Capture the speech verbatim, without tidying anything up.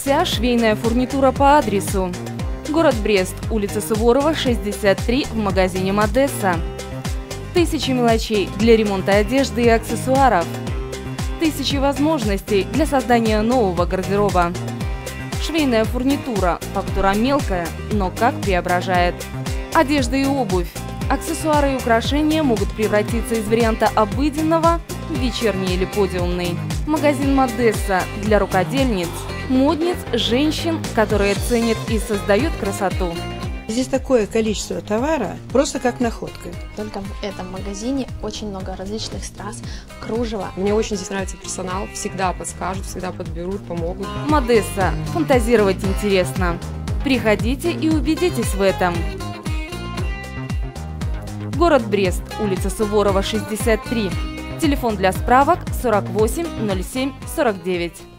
Вся швейная фурнитура по адресу: город Брест, улица Суворова, шестьдесят три, в магазине Модесса. Тысячи мелочей для ремонта одежды и аксессуаров. Тысячи возможностей для создания нового гардероба. Швейная фурнитура, фактура мелкая, но как преображает. Одежда и обувь, аксессуары и украшения могут превратиться из варианта обыденного в вечерний или подиумный. Магазин Модесса для рукодельниц, модниц, женщин, которые ценят и создают красоту. Здесь такое количество товара, просто как находка. Только в этом магазине очень много различных страз, кружева. Мне очень здесь нравится персонал, всегда подскажут, всегда подберут, помогут. Модесса. Фантазировать интересно. Приходите и убедитесь в этом. Город Брест, улица Суворова, шестьдесят три. Телефон для справок сорок восемь ноль семь сорок девять.